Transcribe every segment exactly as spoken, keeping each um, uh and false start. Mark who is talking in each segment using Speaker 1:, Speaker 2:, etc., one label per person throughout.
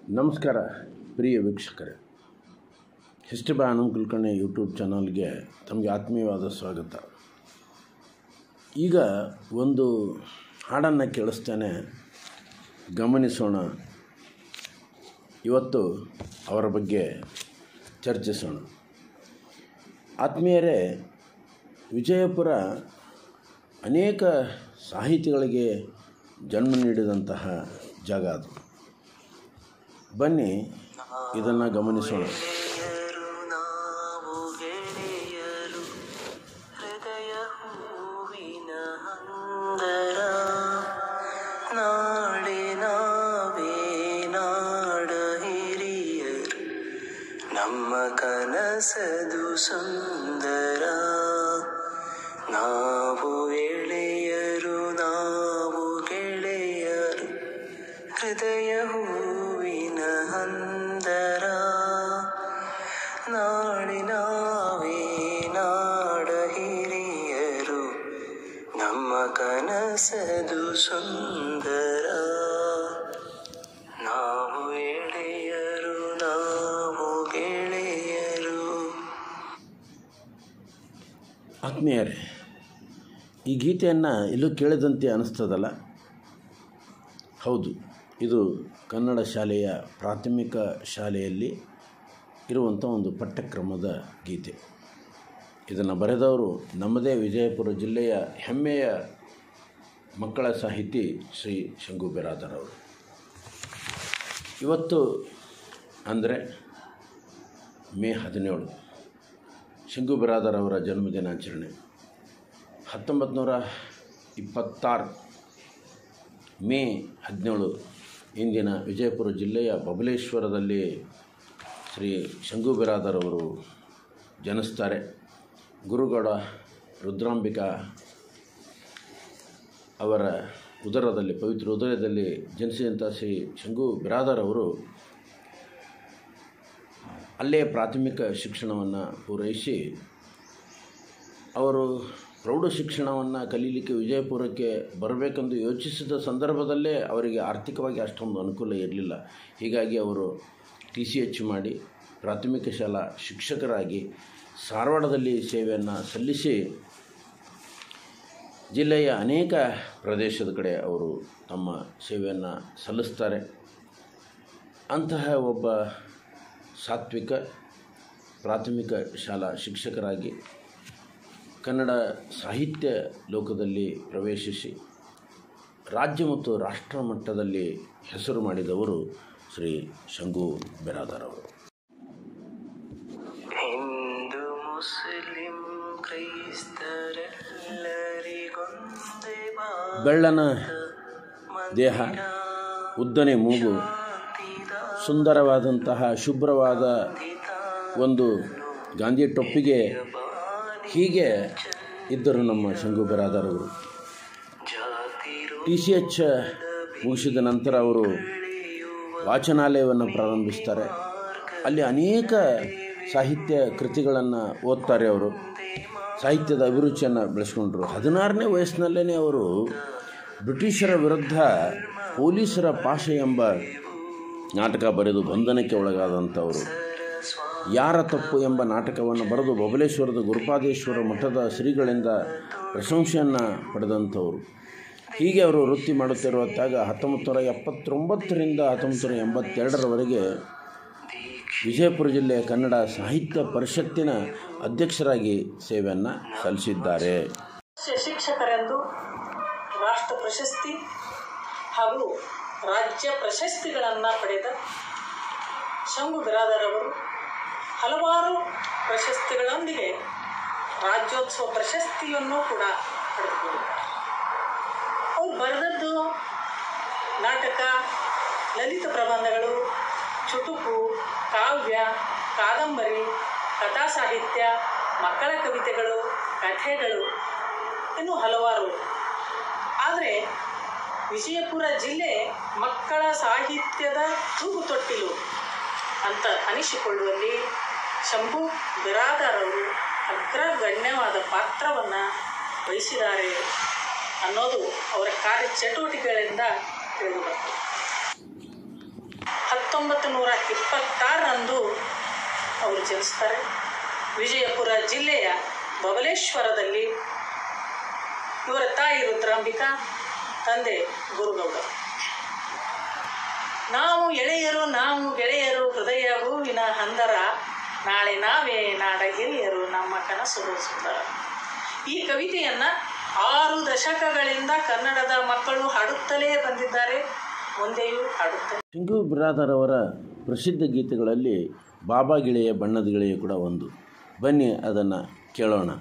Speaker 1: ನಮಸ್ಕಾರ ಪ್ರಿಯ ವೀಕ್ಷಕರೇ, history by Anand Kulkarni YouTube ಚಾನಲ್ಗೆ ತಮಗೆ ಆತ್ಮೀಯವಾದ ಸ್ವಾಗತ. ಈಗ ಒಂದು ಹಾಡನ್ನು ಕೇಳಿಸ್ತೇನೆ, ಗಮನಿಸೋಣ. ಇವತ್ತು ಅವರ ಬಗ್ಗೆ ಚರ್ಚಿಸೋಣ. ಆತ್ಮೀಯರೇ, ವಿಜಯಪುರ ಅನೇಕ ಸಾಹಿತಿಗಳಿಗೆ ಜನ್ಮ ನೀಡಿದಂತಹ ಜಾಗ ಅದು. ಬನ್ನಿ ಇದನ್ನು ಗಮನಿಸೋಣ.
Speaker 2: ನಮ್ಮ ಕನಸದು ಸುಂದರ, ನಾವು ಎಳೆಯರು ನಾವು ಗೆಳೆಯರು, ಹೃದಯ ಹೂವಿನ ಹಂದರ. ನಾಡಿನಾವೇ ನಾಡ ಹಿರಿಯರು, ನಮ್ಮ ಕನಸದು ಸುಂದರ, ನಾವು ಎಳೆಯರು ನಾವು ಗೆಳೆಯರು.
Speaker 1: ಆತ್ಮೀಯರೇ, ಈ ಗೀತೆಯನ್ನು ಎಲ್ಲೂ ಕೇಳಿದಂತೆ ಅನಿಸ್ತದಲ್ಲ? ಹೌದು, ಇದು ಕನ್ನಡ ಶಾಲೆಯ ಪ್ರಾಥಮಿಕ ಶಾಲೆಯಲ್ಲಿ ಇರುವಂಥ ಒಂದು ಪಠ್ಯಕ್ರಮದ ಗೀತೆ. ಇದನ್ನು ಬರೆದವರು ನಮ್ಮದೇ ವಿಜಯಪುರ ಜಿಲ್ಲೆಯ ಹೆಮ್ಮೆಯ ಮಕ್ಕಳ ಸಾಹಿತಿ ಶ್ರೀ ಶಂಗು ಬಿರಾದರ್ ಅವರು. ಇವತ್ತು ಅಂದರೆ ಮೇ ಹದಿನೇಳು, ಶಂಗು ಬಿರಾದರ್ ಅವರ ಜನ್ಮದಿನಾಚರಣೆ. ಹತ್ತೊಂಬತ್ತು ನೂರ ಇಪ್ಪತ್ತಾರು ಮೇ ಹದಿನೇಳು ಇಂದಿನ ವಿಜಯಪುರ ಜಿಲ್ಲೆಯ ಬಬಲೇಶ್ವರದಲ್ಲಿ ಶ್ರೀ ಶಂಗು ಬಿರಾದರ್ ಅವರು ಜನಿಸ್ತಾರೆ. ಗುರುಗೌಡ ರುದ್ರಾಂಬಿಕಾ ಅವರ ಉದರದಲ್ಲಿ, ಪವಿತ್ರ ಉದರದಲ್ಲಿ ಜನಿಸಿದಂಥ ಶ್ರೀ ಶಂಗು ಬಿರಾದರ್ ಅವರು ಅಲ್ಲೇ ಪ್ರಾಥಮಿಕ ಶಿಕ್ಷಣವನ್ನು ಪೂರೈಸಿ ಅವರು ಪ್ರೌಢ ಶಿಕ್ಷಣವನ್ನು ಕಲೀಲಿಕ್ಕೆ ವಿಜಯಪುರಕ್ಕೆ ಬರಬೇಕೆಂದು ಯೋಚಿಸಿದ ಸಂದರ್ಭದಲ್ಲೇ ಅವರಿಗೆ ಆರ್ಥಿಕವಾಗಿ ಅಷ್ಟೊಂದು ಅನುಕೂಲ ಇರಲಿಲ್ಲ. ಹೀಗಾಗಿ ಅವರು ಟಿ ಸಿ ಎಚ್ ಮಾಡಿ ಪ್ರಾಥಮಿಕ ಶಾಲಾ ಶಿಕ್ಷಕರಾಗಿ ಧಾರವಾಡದಲ್ಲಿ ಸೇವೆಯನ್ನು ಸಲ್ಲಿಸಿ ಜಿಲ್ಲೆಯ ಅನೇಕ ಪ್ರದೇಶದ ಕಡೆ ಅವರು ತಮ್ಮ ಸೇವೆಯನ್ನು ಸಲ್ಲಿಸ್ತಾರೆ. ಅಂತಹ ಒಬ್ಬ ಸಾತ್ವಿಕ ಪ್ರಾಥಮಿಕ ಶಾಲಾ ಶಿಕ್ಷಕರಾಗಿ ಕನ್ನಡ ಸಾಹಿತ್ಯ ಲೋಕದಲ್ಲಿ ಪ್ರವೇಶಿಸಿ ರಾಜ್ಯ ಮತ್ತು ರಾಷ್ಟ್ರ ಮಟ್ಟದಲ್ಲಿ ಹೆಸರು ಮಾಡಿದವರು ಶ್ರೀ ಶಂಗು ಬಿರಾದರ್ ಅವರು.
Speaker 2: ಹಿಂದೂ ಮುಸ್ಲಿಂ ಕ್ರೈಸ್ತರೆಲ್ಲರಿಗೊಂದೇ
Speaker 1: ಬೆಳ್ಳನ ದೇಹ, ಉದ್ದನೆ ಮೂಗು, ಸುಂದರವಾದಂತಹ ಶುಭ್ರವಾದ ಒಂದು ಗಾಂಧಿ ಟೊಪ್ಪಿಗೆ, ಹೀಗೆ ಇದ್ದರು ನಮ್ಮ ಶಂಗು ಬಿರಾದರ್ ಅವರು. ಟಿ ಸಿ ಎಚ್ ಮುಗಿಸಿದ ನಂತರ ಅವರು ವಾಚನಾಲಯವನ್ನು ಪ್ರಾರಂಭಿಸ್ತಾರೆ. ಅಲ್ಲಿ ಅನೇಕ ಸಾಹಿತ್ಯ ಕೃತಿಗಳನ್ನು ಓದ್ತಾರೆ. ಅವರು ಸಾಹಿತ್ಯದ ಅಭಿರುಚಿಯನ್ನು ಬೆಳೆಸ್ಕೊಂಡ್ರು. ಹದಿನಾರನೇ ವಯಸ್ಸಿನಲ್ಲೇ ಅವರು ಬ್ರಿಟಿಷರ ವಿರುದ್ಧ ಪೊಲೀಸರ ಪಾಶ ಎಂಬ ನಾಟಕ ಬರೆದು ಬಂಧನಕ್ಕೆ ಒಳಗಾದಂಥವರು. ಯಾರ ತಪ್ಪು ಎಂಬ ನಾಟಕವನ್ನು ಬರೆದು ಬಬಲೇಶ್ವರದ ಗುರುಪಾದೇಶ್ವರ ಮಠದ ಶ್ರೀಗಳಿಂದ ಪ್ರಶಂಸೆಯನ್ನು ಪಡೆದಂಥವರು. ಹೀಗೆ ಅವರು ವೃತ್ತಿ ಮಾಡುತ್ತಿರುವಾಗ ಹತ್ತೊಂಬತ್ತು ನೂರ ಎಪ್ಪತ್ತೊಂಬತ್ತರಿಂದ ಹತ್ತೊಂಬತ್ತು ನೂರ ಎಂಬತ್ತೆರಡರವರೆಗೆ ವಿಜಯಪುರ ಜಿಲ್ಲೆಯ ಕನ್ನಡ ಸಾಹಿತ್ಯ ಪರಿಷತ್ತಿನ ಅಧ್ಯಕ್ಷರಾಗಿ ಸೇವೆಯನ್ನು ಸಲ್ಲಿಸಿದ್ದಾರೆ.
Speaker 3: ಶಿಕ್ಷಕರೆಂದು ರಾಷ್ಟ್ರ ಪ್ರಶಸ್ತಿ ಹಾಗೂ ರಾಜ್ಯ ಪ್ರಶಸ್ತಿಗಳನ್ನು ಪಡೆದ ಶಂಗು ಬಿರಾದರ್ ಅವರು ಹಲವಾರು ಪ್ರಶಸ್ತಿಗಳೊಂದಿಗೆ ರಾಜ್ಯೋತ್ಸವ ಪ್ರಶಸ್ತಿಯನ್ನು ಕೂಡ ಪಡೆದುಕೊಂಡಿದ್ದಾರೆ. ಅವರು ಬರೆದದ್ದು ನಾಟಕ, ಲಲಿತ ಪ್ರಬಂಧಗಳು, ಚುಟುಕು, ಕಾವ್ಯ, ಕಾದಂಬರಿ, ಕಥಾ ಸಾಹಿತ್ಯ, ಮಕ್ಕಳ ಕವಿತೆಗಳು, ಕಥೆಗಳು, ಇನ್ನೂ ಹಲವಾರು. ಆದರೆ ವಿಜಯಪುರ ಜಿಲ್ಲೆ ಮಕ್ಕಳ ಸಾಹಿತ್ಯದ ತೂಗು ತೊಟ್ಟಿಲು ಅಂತ ಅನಿಸಿಕೊಳ್ಳುವಲ್ಲಿ ಶಂಭು ಬಿರಾದರ್ ಅವರು ಅಗ್ರಗಣ್ಯವಾದ ಪಾತ್ರವನ್ನು ವಹಿಸಿದ್ದಾರೆ ಅನ್ನೋದು ಅವರ ಕಾರ್ಯ ಚಟುವಟಿಕೆಗಳಿಂದ ತಿಳಿದುಬರ್ತದೆ. ಹತ್ತೊಂಬತ್ತು ಹತ್ತೊಂಬತ್ತು ನೂರ ಇಪ್ಪತ್ತಾರರಂದು ಅವರು ಜನಿಸ್ತಾರೆ. ವಿಜಯಪುರ ಜಿಲ್ಲೆಯ ಬಬಲೇಶ್ವರದಲ್ಲಿ. ಇವರ ತಾಯಿ ರುದ್ರಾಂಬಿಕಾ, ತಂದೆ ಗುರುಗೌಡ. ನಾವು ಎಳೆಯರು ನಾವು ಗೆಳೆಯರು ಹೃದಯ ಹೂವಿನ ಹಂದರ, ನಾಳೆ ನಾವೇ ನಾಡ ಹಿರಿಯರು ನಮ್ಮ ಕನಸುಗಳು ಸುಂದರ. ಈ ಕವಿತೆಯನ್ನು ಆರು ದಶಕಗಳಿಂದ ಕನ್ನಡದ ಮಕ್ಕಳು ಹಾಡುತ್ತಲೇ ಬಂದಿದ್ದಾರೆ, ಮುಂದೆಯೂ ಹಾಡುತ್ತಾರೆ.
Speaker 1: ಶಂಕು ಬಿರಾದರ್ ಅವರ ಪ್ರಸಿದ್ಧ ಗೀತೆಗಳಲ್ಲಿ ಬಾಬಾ ಗಿಳೆಯ ಬಣ್ಣದ ಗಿಳೆಯು ಕೂಡ ಒಂದು. ಬನ್ನಿ ಅದನ್ನು ಕೇಳೋಣ.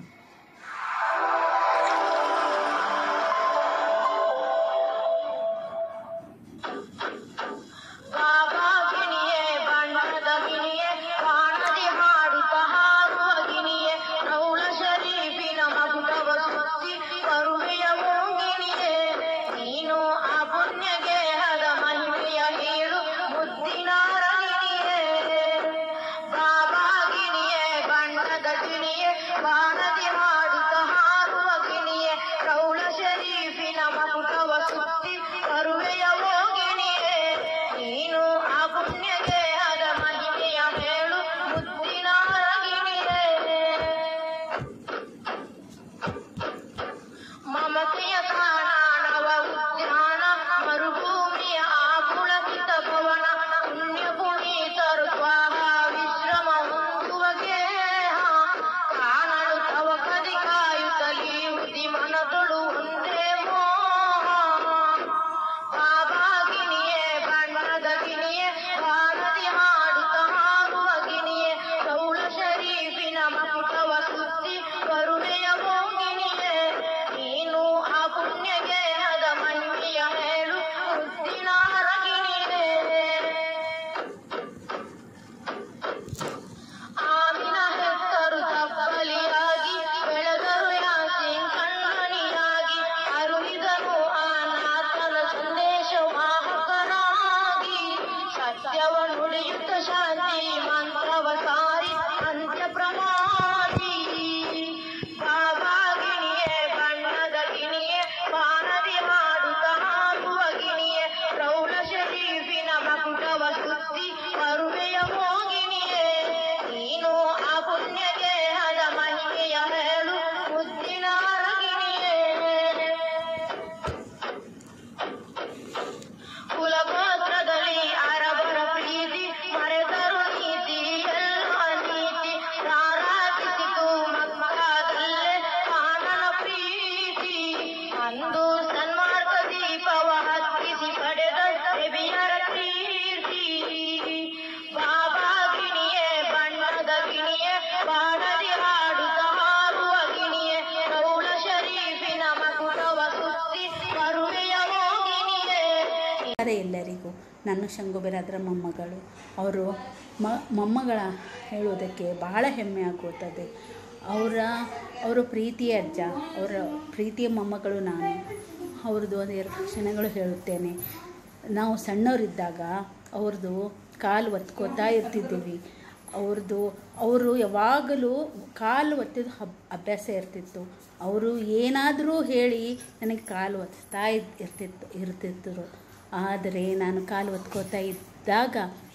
Speaker 4: ಎಲ್ಲರಿಗೂ ನನ್ನ ಶಂಕು ಬಿರಾದರ ಮೊಮ್ಮಗಳು. ಅವರು ಮ ಮೊಮ್ಮಗಳ ಹೇಳುವುದಕ್ಕೆ ಬಹಳ ಹೆಮ್ಮೆ ಆಗುತ್ತದೆ. ಅವರ ಅವರ ಪ್ರೀತಿಯ ಅಜ್ಜ, ಅವರ ಪ್ರೀತಿಯ ಮೊಮ್ಮಗಳು ನಾನು. ಅವ್ರದ್ದು ಒಂದು ಎರಡು ಕ್ಷಣಗಳು ಹೇಳುತ್ತೇನೆ. ನಾವು ಸಣ್ಣವರಿದ್ದಾಗ ಅವ್ರದ್ದು ಕಾಲು ಒತ್ಕೋತಾ ಇರ್ತಿದ್ದೀವಿ. ಅವ್ರದ್ದು ಅವರು ಯಾವಾಗಲೂ ಕಾಲು ಒತ್ತಿದ ಹಬ್ ಅಭ್ಯಾಸ ಇರ್ತಿತ್ತು. ಅವರು ಏನಾದರೂ ಹೇಳಿ ನನಗೆ ಕಾಲು ಒತ್ತಾ ಇರ್ತಿತ್ತು ಇರ್ತಿದ್ರು ಆದರೆ ನಾನು ಕಾಲು ಒತ್ಕೋತಾ ಇದ್ದಾಗ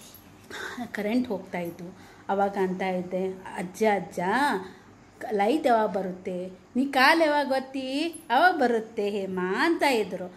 Speaker 4: ಕರೆಂಟ್ ಹೋಗ್ತಾಯಿತ್ತು. ಆವಾಗ ಅಂತ ಇದ್ದೆ, ಅಜ್ಜ ಅಜ್ಜ ಲೈಟ್ ಯಾವಾಗ ಬರುತ್ತೆ, ನೀ ಕಾಲು ಯಾವಾಗ ಒತ್ತಿ ಅವಾಗ ಬರುತ್ತೆ ಹೇಮಾ ಅಂತ ಇದ್ದರು.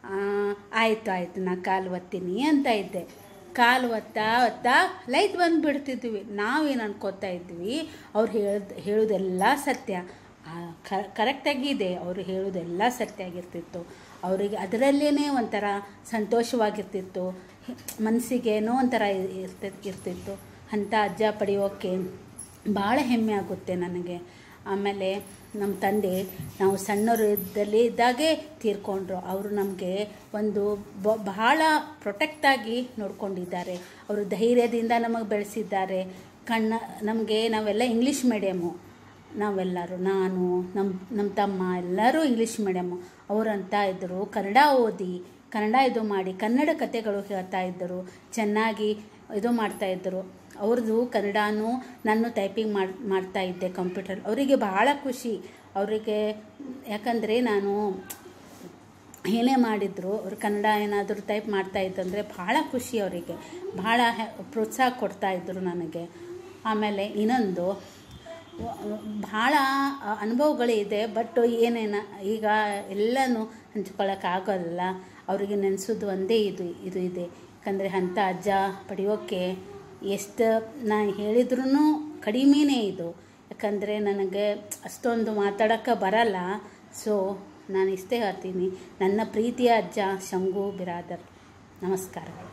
Speaker 4: ಆಯಿತು ಆಯಿತು ನಾ ಕಾಲು ಒತ್ತೀನಿ ಅಂತ ಇದ್ದೆ. ಕಾಲು ಒತ್ತಾ ಒತ್ತಾ ಲೈಟ್ ಬಂದುಬಿಡ್ತಿದ್ವಿ. ನಾವೇನು ಅನ್ಕೋತಾ ಇದ್ವಿ ಅವ್ರು ಹೇಳ್ದು ಹೇಳೋದೆಲ್ಲ ಸತ್ಯ, ಕರೆಕ್ಟಾಗಿದೆ, ಅವರು ಹೇಳೋದೆಲ್ಲ ಸತ್ಯ ಆಗಿರ್ತಿತ್ತು. ಅವರಿಗೆ ಅದರಲ್ಲೇ ಒಂಥರ ಸಂತೋಷವಾಗಿರ್ತಿತ್ತು, ಮನಸ್ಸಿಗೇನೋ ಒಂಥರ ಇರ್ತಿ ಇರ್ತಿತ್ತು ಅಂಥ ಅಜ್ಜ ಪಡೆಯೋಕ್ಕೆ ಭಾಳ ಹೆಮ್ಮೆ ಆಗುತ್ತೆ ನನಗೆ. ಆಮೇಲೆ ನಮ್ಮ ತಂದೆ ನಾವು ಸಣ್ಣವರು ಇದ್ದಲ್ಲಿ ಇದ್ದಾಗೆ ತೀರ್ಕೊಂಡ್ರು. ಅವರು ನಮಗೆ ಒಂದು ಬಹಳ ಪ್ರೊಟೆಕ್ಟಾಗಿ ನೋಡ್ಕೊಂಡಿದ್ದಾರೆ. ಅವರು ಧೈರ್ಯದಿಂದ ನಮಗೆ ಬೆಳೆಸಿದ್ದಾರೆ. ಕಣ್ಣ ನಮಗೆ ನಾವೆಲ್ಲ ಇಂಗ್ಲೀಷ್ ಮೀಡಿಯಮ್ಮು, ನಾವೆಲ್ಲರೂ ನಾನು ನಮ್ಮ ನಮ್ಮ ತಮ್ಮ ಎಲ್ಲರೂ ಇಂಗ್ಲೀಷ್ ಮೀಡಿಯಮ್ಮು. ಅವರಂತ ಇದ್ದರು ಕನ್ನಡ ಓದಿ ಕನ್ನಡ ಇದು ಮಾಡಿ ಕನ್ನಡ ಕಥೆಗಳು ಹೇಳ್ತಾ ಇದ್ದರು, ಚೆನ್ನಾಗಿ ಇದು ಮಾಡ್ತಾಯಿದ್ದರು. ಅವ್ರದ್ದು ಕನ್ನಡನೂ ನಾನು ಟೈಪಿಂಗ್ ಮಾಡಿ ಮಾಡ್ತಾಯಿದ್ದೆ ಕಂಪ್ಯೂಟರ್. ಅವರಿಗೆ ಬಹಳ ಖುಷಿ ಅವರಿಗೆ, ಯಾಕಂದರೆ ನಾನು ಏನೇ ಮಾಡಿದ್ರು ಅವ್ರು ಕನ್ನಡ ಏನಾದರೂ ಟೈಪ್ ಮಾಡ್ತಾಯಿದ್ದಂದರೆ ಭಾಳ ಖುಷಿ ಅವರಿಗೆ, ಭಾಳ ಪ್ರೋತ್ಸಾಹ ಕೊಡ್ತಾಯಿದ್ರು ನನಗೆ. ಆಮೇಲೆ ಇನ್ನೊಂದು ಭಾಳ ಅನುಭವಗಳಿದೆ, ಬಟ್ ಏನೇನು ಈಗ ಎಲ್ಲನೂ ಹಂಚ್ಕೊಳ್ಳೋಕ್ಕಾಗಲ್ಲ. ಅವರಿಗೆ ನೆನೆಸೋದು ಒಂದೇ ಇದು ಇದು ಇದೆ. ಯಾಕಂದರೆ ಅಂಥ ಅಜ್ಜ ಪಡೆಯೋಕ್ಕೆ ಎಷ್ಟು ನಾ ಹೇಳಿದ್ರೂ ಕಡಿಮೆನೇ ಇದು. ಯಾಕಂದರೆ ನನಗೆ ಅಷ್ಟೊಂದು ಮಾತಾಡೋಕ್ಕೆ ಬರಲ್ಲ. ಸೊ ನಾನು ಇಷ್ಟೇ ಹೇಳ್ತೀನಿ, ನನ್ನ ಪ್ರೀತಿಯ ಅಜ್ಜ ಶಂಗು ಬಿರಾದರ್. ನಮಸ್ಕಾರಗಳು.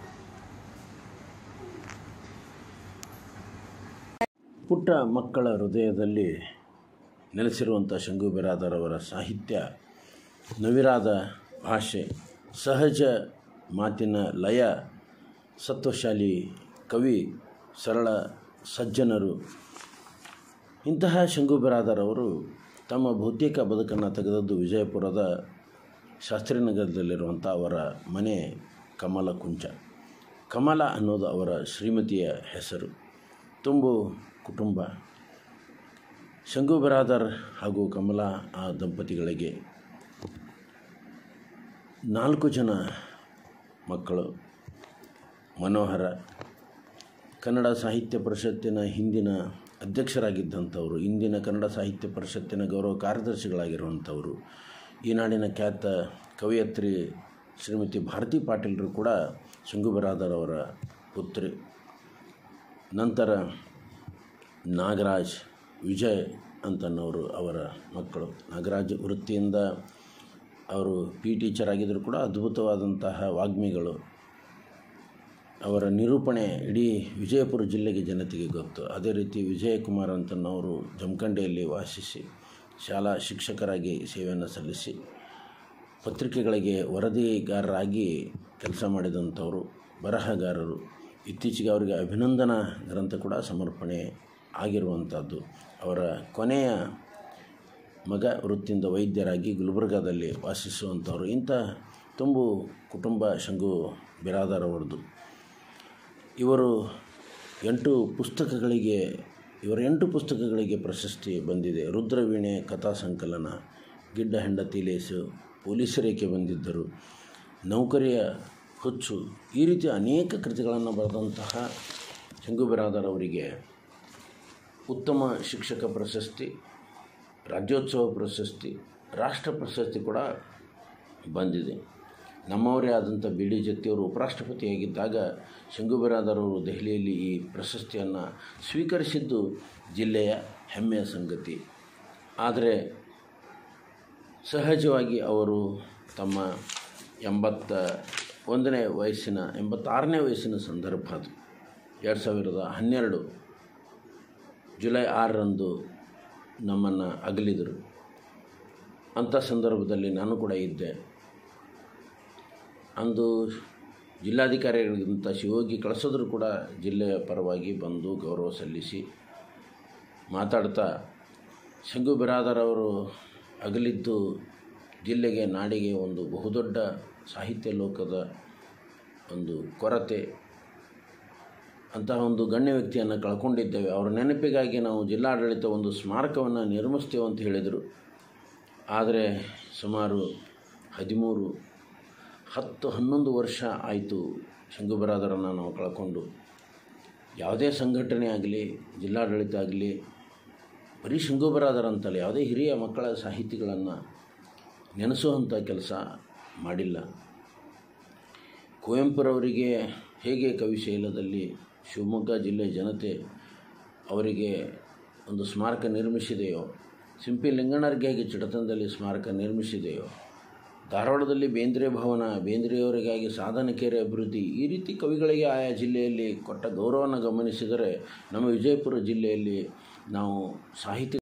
Speaker 1: ಪುಟ್ಟ ಮಕ್ಕಳ ಹೃದಯದಲ್ಲಿ ನೆಲೆಸಿರುವಂಥ ಶಂಗು ಬಿರಾದರ್ ಅವರ ಸಾಹಿತ್ಯ ನವಿರಾದ ಭಾಷೆ, ಸಹಜ ಮಾತಿನ ಲಯ, ಸತ್ವಶಾಲಿ ಕವಿ, ಸರಳ ಸಜ್ಜನರು. ಇಂತಹ ಶಂಗು ಬಿರಾದರ್ ಅವರು ತಮ್ಮ ಬಹುತೇಕ ಬದುಕನ್ನು ತೆಗೆದದ್ದು ವಿಜಯಪುರದ ಶಾಸ್ತ್ರಿನಗರದಲ್ಲಿರುವಂಥ ಅವರ ಮನೆ ಕಮಲ ಕುಂಚ. ಕಮಲ ಅನ್ನೋದು ಅವರ ಶ್ರೀಮತಿಯ ಹೆಸರು. ತುಂಬು ಕುಟುಂಬ. ಶಂಗು ಬಿರಾದರ್ ಹಾಗೂ ಕಮಲಾ ಆ ದಂಪತಿಗಳಿಗೆ ನಾಲ್ಕು ಜನ ಮಕ್ಕಳು. ಮನೋಹರ ಕನ್ನಡ ಸಾಹಿತ್ಯ ಪರಿಷತ್ತಿನ ಹಿಂದಿನ ಅಧ್ಯಕ್ಷರಾಗಿದ್ದಂಥವರು, ಇಂದಿನ ಕನ್ನಡ ಸಾಹಿತ್ಯ ಪರಿಷತ್ತಿನ ಗೌರವ ಕಾರ್ಯದರ್ಶಿಗಳಾಗಿರುವಂಥವರು. ಈ ನಾಡಿನ ಖ್ಯಾತ ಕವಯತ್ರಿ ಶ್ರೀಮತಿ ಭಾರತಿ ಪಾಟೀಲರು ಕೂಡ ಶಂಗು ಬಿರಾದರ್ ಅವರ ಪುತ್ರಿ. ನಂತರ ನಾಗರಾಜ್, ವಿಜಯ್ ಅಂತನ್ನೋರು ಅವರ ಮಕ್ಕಳು. ನಾಗರಾಜ್ ವೃತ್ತಿಯಿಂದ ಅವರು ಪಿ ಟೀಚರ್ ಆಗಿದ್ದರೂ ಕೂಡ ಅದ್ಭುತವಾದಂತಹ ವಾಗ್ಮಿಗಳು. ಅವರ ನಿರೂಪಣೆ ಇಡೀ ವಿಜಯಪುರ ಜಿಲ್ಲೆಗೆ ಜನತೆಗೆ ಗೊತ್ತು. ಅದೇ ರೀತಿ ವಿಜಯಕುಮಾರ್ ಅಂತನವರು ಜಮಖಂಡಿಯಲ್ಲಿ ವಾಸಿಸಿ ಶಾಲಾ ಶಿಕ್ಷಕರಾಗಿ ಸೇವೆಯನ್ನು ಸಲ್ಲಿಸಿ ಪತ್ರಿಕೆಗಳಿಗೆ ವರದಿಗಾರರಾಗಿ ಕೆಲಸ ಮಾಡಿದಂಥವರು, ಬರಹಗಾರರು. ಇತ್ತೀಚೆಗೆ ಅವರಿಗೆ ಅಭಿನಂದನಾ ಗ್ರಂಥ ಕೂಡ ಸಮರ್ಪಣೆ ಆಗಿರುವಂಥದ್ದು. ಅವರ ಕೊನೆಯ ಮಗ ವೃತ್ತಿಯಿಂದ ವೈದ್ಯರಾಗಿ ಗುಲ್ಬರ್ಗಾದಲ್ಲಿ ವಾಸಿಸುವಂಥವರು. ಇಂಥ ತುಂಬು ಕುಟುಂಬ ಶಂಗು ಬಿರಾದರ್ ಅವರದು. ಇವರು ಎಂಟು ಪುಸ್ತಕಗಳಿಗೆ ಇವರ ಎಂಟು ಪುಸ್ತಕಗಳಿಗೆ ಪ್ರಶಸ್ತಿ ಬಂದಿದೆ. ರುದ್ರವೀಣೆ ಕಥಾ ಸಂಕಲನ, ಗಿಡ್ಡ ಹೆಂಡತಿ ಲೇಸು, ಪೊಲೀಸರೇಕೆ ಬಂದಿದ್ದರು, ನೌಕರಿಯ ಹುಚ್ಚು, ಈ ರೀತಿ ಅನೇಕ ಕೃತಿಗಳನ್ನು ಬರೆದಂತಹ ಶಂಗು ಬಿರಾದರ್ ಅವರಿಗೆ ಉತ್ತಮ ಶಿಕ್ಷಕ ಪ್ರಶಸ್ತಿ, ರಾಜ್ಯೋತ್ಸವ ಪ್ರಶಸ್ತಿ, ರಾಷ್ಟ್ರ ಪ್ರಶಸ್ತಿ ಕೂಡ ಬಂದಿದೆ. ನಮ್ಮವರೇ ಆದಂಥ ಬಿ ಡಿ ಜತ್ತಿಯವರು ಉಪರಾಷ್ಟ್ರಪತಿಯಾಗಿದ್ದಾಗ ಶಂಗು ಬಿರಾದರ್ ಅವರು ದೆಹಲಿಯಲ್ಲಿ ಈ ಪ್ರಶಸ್ತಿಯನ್ನು ಸ್ವೀಕರಿಸಿದ್ದು ಜಿಲ್ಲೆಯ ಹೆಮ್ಮೆಯ ಸಂಗತಿ. ಆದರೆ ಸಹಜವಾಗಿ ಅವರು ತಮ್ಮ ಎಂಬತ್ತ ಒಂದನೇ ವಯಸ್ಸಿನ ಎಂಬತ್ತಾರನೇ ವಯಸ್ಸಿನ ಸಂದರ್ಭ ಅದು. ಎರಡು ಸಾವಿರದ ಹನ್ನೆರಡು ಜುಲೈ ಆರರಂದು ನಮ್ಮನ್ನು ಅಗಲಿದರು. ಅಂಥ ಸಂದರ್ಭದಲ್ಲಿ ನಾನು ಕೂಡ ಇದ್ದೆ. ಅಂದು ಜಿಲ್ಲಾಧಿಕಾರಿಗಳಿಗಿಂತ ಶಿವಯೋಗಿ ಕಳಿಸೋದ್ರು ಕೂಡ ಜಿಲ್ಲೆಯ ಪರವಾಗಿ ಬಂದು ಗೌರವ ಸಲ್ಲಿಸಿ ಮಾತಾಡ್ತಾ, ಶಂಗು ಬಿರಾದರ್ ಅವರು ಅಗಲಿದ್ದು ಜಿಲ್ಲೆಗೆ, ನಾಡಿಗೆ ಒಂದು ಬಹುದೊಡ್ಡ ಸಾಹಿತ್ಯ ಲೋಕದ ಒಂದು ಕೊರತೆ, ಅಂತಹ ಒಂದು ಗಣ್ಯ ವ್ಯಕ್ತಿಯನ್ನು ಕಳ್ಕೊಂಡಿದ್ದೇವೆ. ಅವರ ನೆನಪಿಗಾಗಿ ನಾವು ಜಿಲ್ಲಾಡಳಿತ ಒಂದು ಸ್ಮಾರಕವನ್ನು ನಿರ್ಮಿಸ್ತೇವೆ ಅಂತ ಹೇಳಿದರು. ಆದರೆ ಸುಮಾರು ಹದಿಮೂರು ಹತ್ತು ಹನ್ನೊಂದು ವರ್ಷ ಆಯಿತು ಶಂಗು ಬಿರಾದರನ್ನು ನಾವು ಕಳ್ಕೊಂಡು. ಯಾವುದೇ ಸಂಘಟನೆ ಆಗಲಿ, ಜಿಲ್ಲಾಡಳಿತ ಆಗಲಿ, ಬರೀ ಶಂಗು ಬಿರಾದರ್ ಅಂತಲ್ಲ, ಯಾವುದೇ ಹಿರಿಯ ಮಕ್ಕಳ ಸಾಹಿತಿಗಳನ್ನು ನೆನೆಸುವಂಥ ಕೆಲಸ ಮಾಡಿಲ್ಲ. ಕುವೆಂಪುರವರಿಗೆ ಹೇಗೆ ಕವಿಶೈಲದಲ್ಲಿ ಶಿವಮೊಗ್ಗ ಜಿಲ್ಲೆಯ ಜನತೆ ಅವರಿಗೆ ಒಂದು ಸ್ಮಾರಕ ನಿರ್ಮಿಸಿದೆಯೋ, ಸಿಂಪಿ ಲಿಂಗಣ್ಣರಿಗೆ ಹೇಗೆ ಚಿಡತನದಲ್ಲಿ ಸ್ಮಾರಕ ನಿರ್ಮಿಸಿದೆಯೋ, ಧಾರವಾಡದಲ್ಲಿ ಬೇಂದ್ರೆ ಭವನ, ಬೇಂದ್ರೆಯವರಿಗಾಗಿ ಸಾಧನಕೆರೆ ಅಭಿವೃದ್ಧಿ, ಈ ರೀತಿ ಕವಿಗಳಿಗೆ ಆಯಾ ಜಿಲ್ಲೆಯಲ್ಲಿ ಕೊಟ್ಟ ಗೌರವವನ್ನು ಗಮನಿಸಿದರೆ ನಮ್ಮ ವಿಜಯಪುರ ಜಿಲ್ಲೆಯಲ್ಲಿ ನಾವು ಸಾಹಿತ್ಯ